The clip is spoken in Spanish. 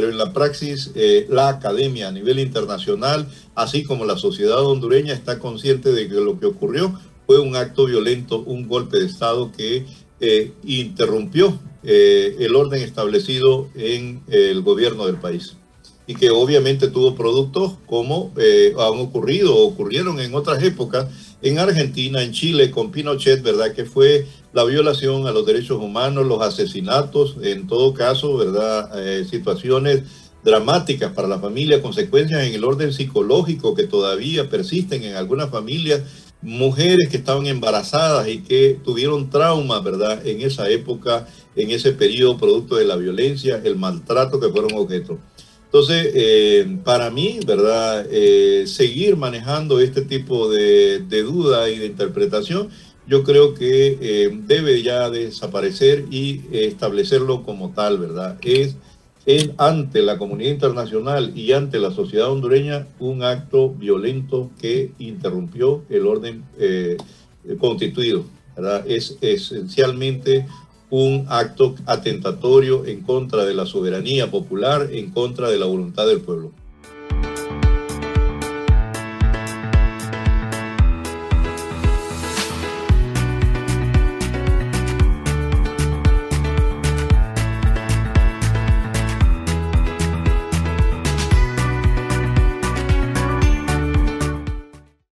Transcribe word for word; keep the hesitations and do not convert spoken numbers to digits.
pero en la praxis eh, la academia a nivel internacional, así como la sociedad hondureña, está consciente de que lo que ocurrió fue un acto violento, un golpe de Estado que eh, interrumpió eh, el orden establecido en eh, el gobierno del país. Y que obviamente tuvo productos como eh, han ocurrido o ocurrieron en otras épocas en Argentina, en Chile, con Pinochet, ¿verdad? Que fue la violación a los derechos humanos, los asesinatos, en todo caso, ¿verdad? Eh, situaciones dramáticas para la familia, consecuencias en el orden psicológico que todavía persisten en algunas familias, mujeres que estaban embarazadas y que tuvieron traumas, ¿verdad? En esa época, en ese periodo, producto de la violencia, el maltrato que fueron objeto. Entonces, eh, para mí, ¿verdad? Eh, seguir manejando este tipo de, de duda y de interpretación, yo creo que eh, debe ya desaparecer y eh, establecerlo como tal, ¿verdad? Es, es ante la comunidad internacional y ante la sociedad hondureña un acto violento que interrumpió el orden eh, constituido, ¿verdad? Es esencialmente un acto atentatorio en contra de la soberanía popular, en contra de la voluntad del pueblo.